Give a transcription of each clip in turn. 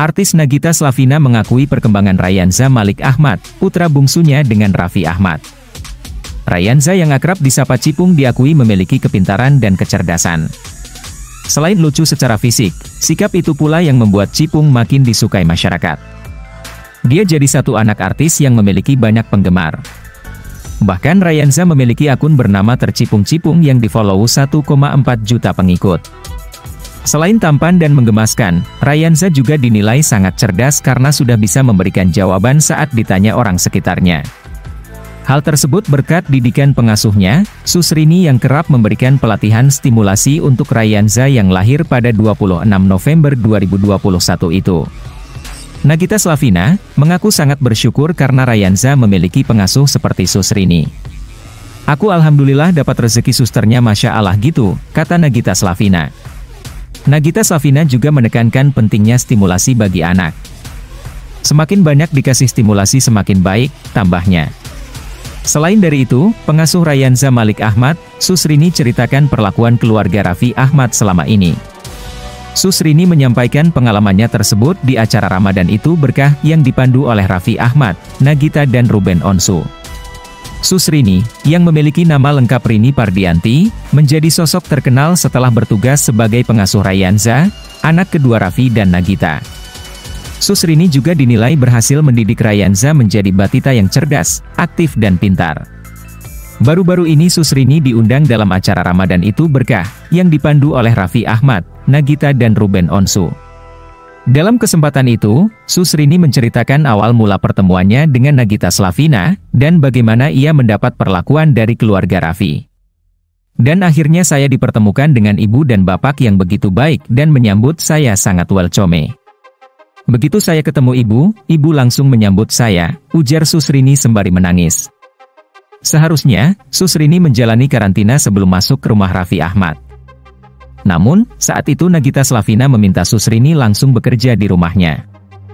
Artis Nagita Slavina mengakui perkembangan Ryanza Malik Ahmad, putra bungsunya dengan Raffi Ahmad. Ryanza yang akrab disapa Cipung diakui memiliki kepintaran dan kecerdasan. Selain lucu secara fisik, sikap itu pula yang membuat Cipung makin disukai masyarakat. Dia jadi satu anak artis yang memiliki banyak penggemar. Bahkan Ryanza memiliki akun bernama Tercipung-Cipung yang di-follow 1,4 juta pengikut. Selain tampan dan menggemaskan, Ryanza juga dinilai sangat cerdas karena sudah bisa memberikan jawaban saat ditanya orang sekitarnya. Hal tersebut berkat didikan pengasuhnya, Susrini yang kerap memberikan pelatihan stimulasi untuk Ryanza yang lahir pada 26 November 2021 itu. Nagita Slavina mengaku sangat bersyukur karena Ryanza memiliki pengasuh seperti Susrini. "Aku alhamdulillah dapat rezeki susternya, Masya Allah gitu," kata Nagita Slavina. Nagita Slavina juga menekankan pentingnya stimulasi bagi anak. "Semakin banyak dikasih stimulasi semakin baik," tambahnya. Selain dari itu, pengasuh Ryanza Malik Ahmad, Susrini ceritakan perlakuan keluarga Raffi Ahmad selama ini. Susrini menyampaikan pengalamannya tersebut di acara Ramadan Itu Berkah yang dipandu oleh Raffi Ahmad, Nagita dan Ruben Onsu. Susrini, yang memiliki nama lengkap Rini Pardianti, menjadi sosok terkenal setelah bertugas sebagai pengasuh Ryanza, anak kedua Raffi dan Nagita. Susrini juga dinilai berhasil mendidik Ryanza menjadi batita yang cerdas, aktif dan pintar. Baru-baru ini Susrini diundang dalam acara Ramadan Itu Berkah, yang dipandu oleh Raffi Ahmad, Nagita dan Ruben Onsu. Dalam kesempatan itu, Susrini menceritakan awal mula pertemuannya dengan Nagita Slavina, dan bagaimana ia mendapat perlakuan dari keluarga Raffi. "Dan akhirnya saya dipertemukan dengan ibu dan bapak yang begitu baik dan menyambut saya sangat welcome. Begitu saya ketemu ibu langsung menyambut saya," ujar Susrini sembari menangis. Seharusnya, Susrini menjalani karantina sebelum masuk ke rumah Raffi Ahmad. Namun, saat itu Nagita Slavina meminta Susrini langsung bekerja di rumahnya.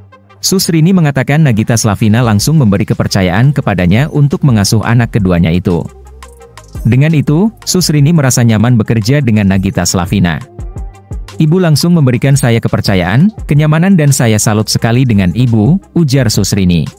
Susrini mengatakan Nagita Slavina langsung memberi kepercayaan kepadanya untuk mengasuh anak keduanya itu. Dengan itu, Susrini merasa nyaman bekerja dengan Nagita Slavina. "Ibu langsung memberikan saya kepercayaan, kenyamanan dan saya salut sekali dengan ibu," ujar Susrini.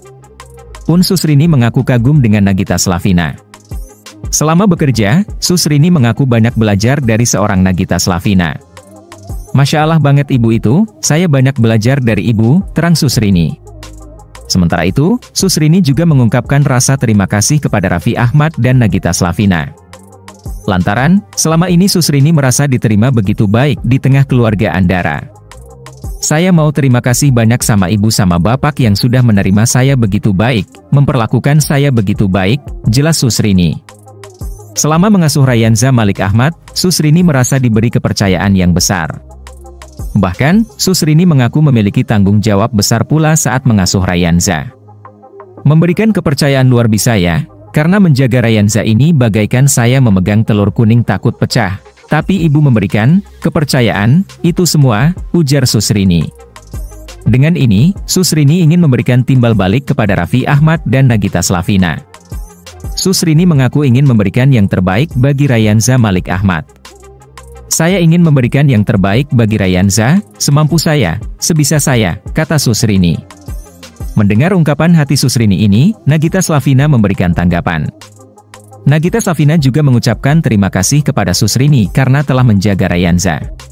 Susrini mengaku kagum dengan Nagita Slavina. Selama bekerja, Susrini mengaku banyak belajar dari seorang Nagita Slavina. "Masya Allah banget ibu itu, saya banyak belajar dari ibu," terang Susrini. Sementara itu, Susrini juga mengungkapkan rasa terima kasih kepada Raffi Ahmad dan Nagita Slavina. Lantaran, selama ini Susrini merasa diterima begitu baik di tengah keluarga Andara. "Saya mau terima kasih banyak sama ibu sama bapak yang sudah menerima saya begitu baik, memperlakukan saya begitu baik," jelas Susrini. Selama mengasuh Ryanza Malik Ahmad, Susrini merasa diberi kepercayaan yang besar. Bahkan, Susrini mengaku memiliki tanggung jawab besar pula saat mengasuh Ryanza. "Memberikan kepercayaan luar biasa ya, karena menjaga Ryanza ini bagaikan saya memegang telur kuning takut pecah. Tapi ibu memberikan kepercayaan, itu semua," ujar Susrini. Dengan ini, Susrini ingin memberikan timbal balik kepada Raffi Ahmad dan Nagita Slavina. Susrini mengaku ingin memberikan yang terbaik bagi Ryanza Malik Ahmad. "Saya ingin memberikan yang terbaik bagi Ryanza, semampu saya, sebisa saya," kata Susrini. Mendengar ungkapan hati Susrini ini, Nagita Slavina memberikan tanggapan. Nagita Slavina juga mengucapkan terima kasih kepada Susrini karena telah menjaga Ryanza.